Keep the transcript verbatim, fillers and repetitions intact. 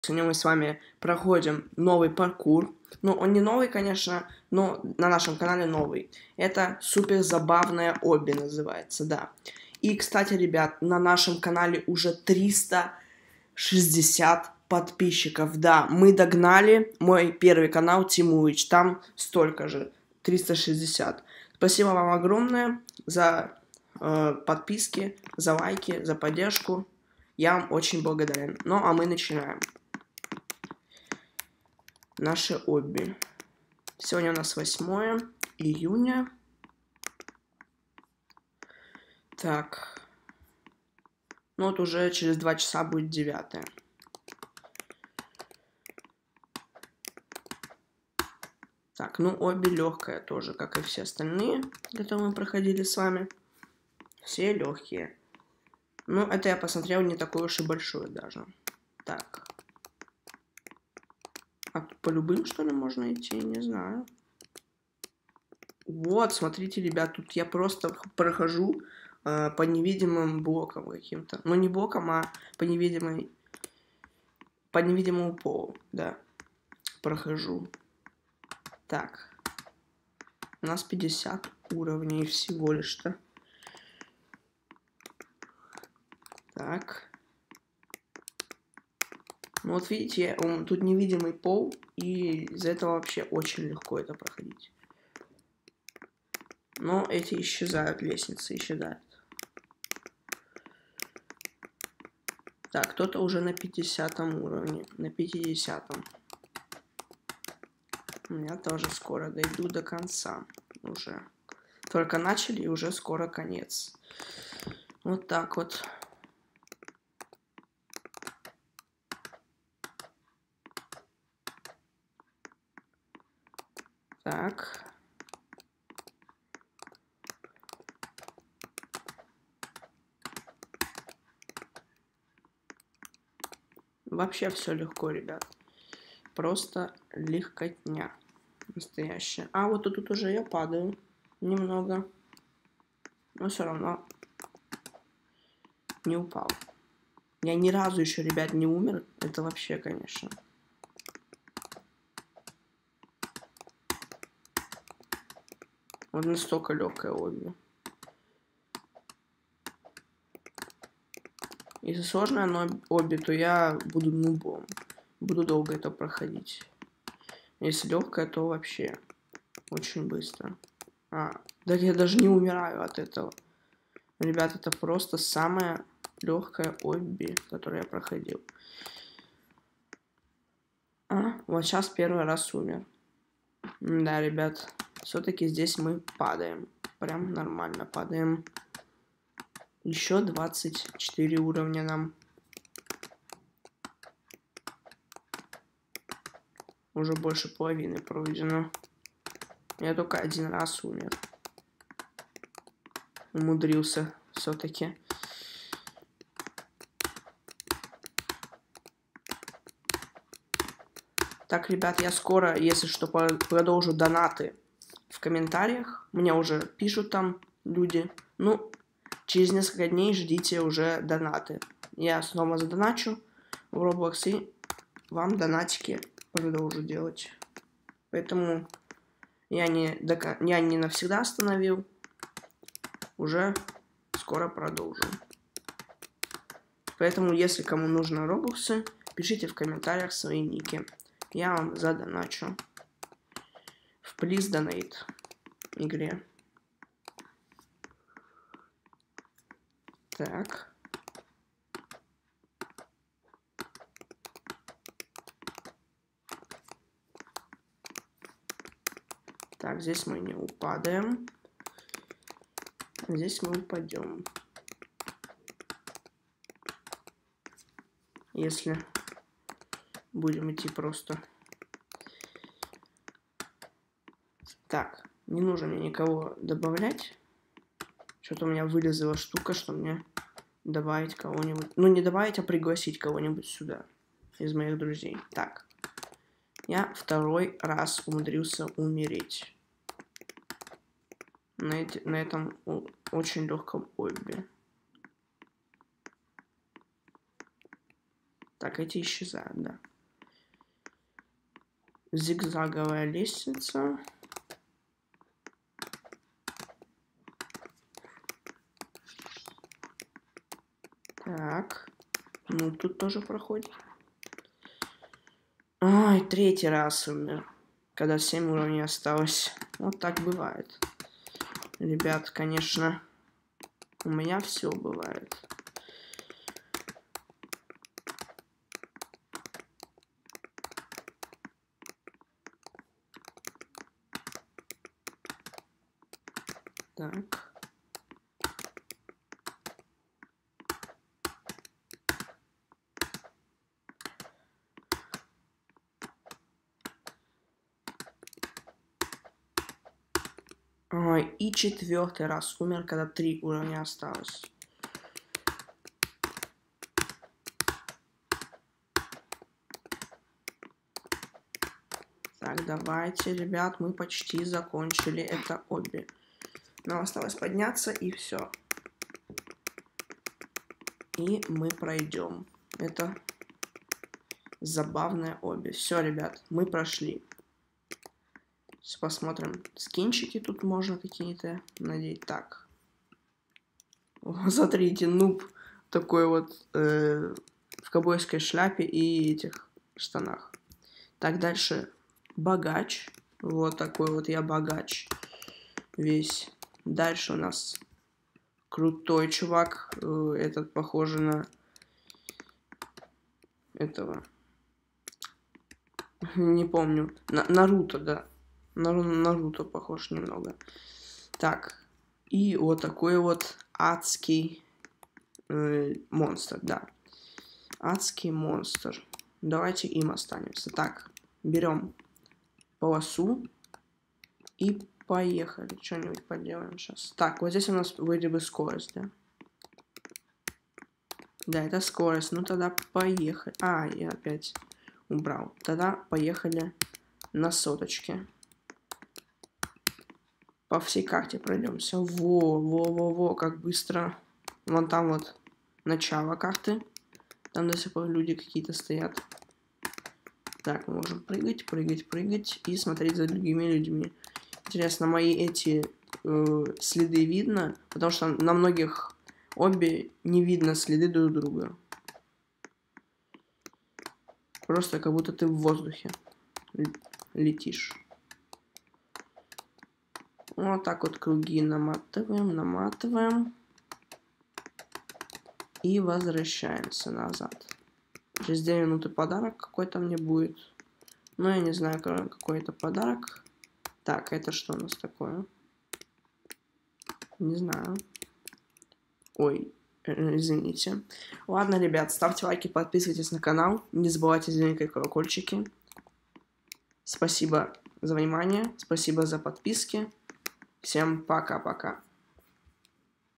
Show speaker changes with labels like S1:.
S1: Сегодня мы с вами проходим новый паркур. Ну, он не новый, конечно, но на нашем канале новый. Это супер забавная обби называется, да. И, кстати, ребят, на нашем канале уже триста шестьдесят подписчиков. Да, мы догнали мой первый канал Тимурич. Там столько же, триста шестьдесят. Спасибо вам огромное за э, подписки, за лайки, за поддержку. Я вам очень благодарен. Ну, а мы начинаем. Наши обби. Сегодня у нас восьмое июня. Так. Ну вот уже через два часа будет девятое. Так, ну обби легкая тоже, как и все остальные, которые мы проходили с вами. Все легкие. Ну, это я посмотрел не такое уж и большое даже. Так. А тут по любым, что ли, можно идти? Не знаю. Вот, смотрите, ребят, тут я просто прохожу э, по невидимым блокам каким-то. Ну, не блокам, а по невидимой... По невидимому полу, да. Прохожу. Так. У нас пятьдесят уровней всего лишь-то. Так. Ну вот видите, он, тут невидимый пол, и из-за этого вообще очень легко это проходить. Но эти исчезают, лестницы исчезают. Так, кто-то уже на пятидесятом уровне, на пятидесятом. У меня тоже скоро дойду до конца уже. Только начали, и уже скоро конец. Вот так вот. Так. Вообще все легко, ребят. Просто легкотня. Настоящая. А вот тут, тут уже я падаю. Немного. Но все равно не упал. Я ни разу еще, ребят, не умер. Это вообще, конечно. Вот настолько легкая обби. Если сложная но обби, то я буду нубом. Буду долго это проходить. Если легкая, то вообще очень быстро. А, да я даже не умираю от этого. Ребят, это просто самая легкая обби, которую я проходил. А, вот сейчас первый раз умер. Да, ребят, все-таки здесь мы падаем. Прям нормально падаем. Еще двадцать четыре уровня нам. Уже больше половины пройдено. Я только один раз умер. Умудрился все-таки. Так, ребят, я скоро, если что, продолжу донаты в комментариях. Мне уже пишут там люди. Ну, через несколько дней ждите уже донаты. Я снова задоначу в Roblox и вам донатики продолжу делать. Поэтому я не, я не навсегда остановил. Уже скоро продолжу. Поэтому, если кому нужны робоксы, пишите в комментариях свои ники. Я вам задоначу в Please Donate игре. Так. Так, здесь мы не упадаем. Здесь мы упадем. Если будем идти просто. Так, не нужно мне никого добавлять. Что-то у меня вылезла штука, что мне добавить кого-нибудь. Ну, не добавить, а пригласить кого-нибудь сюда. Из моих друзей. Так. Я второй раз умудрился умереть. На, эти, на этом очень легком обби. Так, эти исчезают, да. Зигзаговая лестница. Так. Ну, тут тоже проходит. Ай, третий раз умер. Когда семь уровней осталось. Вот так бывает. Ребят, конечно, у меня все бывает. Так. Ой, и четвертый раз умер, когда три уровня осталось. Так, давайте, ребят, мы почти закончили это обе. Нам осталось подняться, и все. И мы пройдем. Это забавное обе. Все, ребят, мы прошли. Сейчас посмотрим. Скинчики тут можно какие-то надеть. Так. О, смотрите, нуб такой вот э, в ковбойской шляпе и этих штанах. Так, дальше. Богач. Вот такой вот я богач. Весь. Дальше у нас крутой чувак. Э, этот похож на этого. Не помню. На Наруто, да. На Наруто похож немного. Так. И вот такой вот адский э, монстр, да. Адский монстр. Давайте им останемся. Так. Берем полосу и поехали. Что-нибудь поделаем сейчас. Так, вот здесь у нас вроде бы скорость, да? Да, это скорость. Ну тогда поехали. А, я опять убрал. Тогда поехали на соточке. По всей карте пройдемся. Во, во, во, во, как быстро. Вон там вот начало карты. Там до сих пор люди какие-то стоят. Так, мы можем прыгать, прыгать, прыгать и смотреть за другими людьми. Интересно, мои эти э, следы видно? Потому что на многих обе не видно следы друг друга. Просто как будто ты в воздухе летишь. Вот так вот круги наматываем, наматываем. И возвращаемся назад. Через две минуты подарок какой-то мне будет. Но я не знаю, какой это подарок. Так, это что у нас такое? Не знаю. Ой, извините. Ладно, ребят, ставьте лайки, подписывайтесь на канал. Не забывайте звонить колокольчики. Спасибо за внимание. Спасибо за подписки. Всем пока-пока.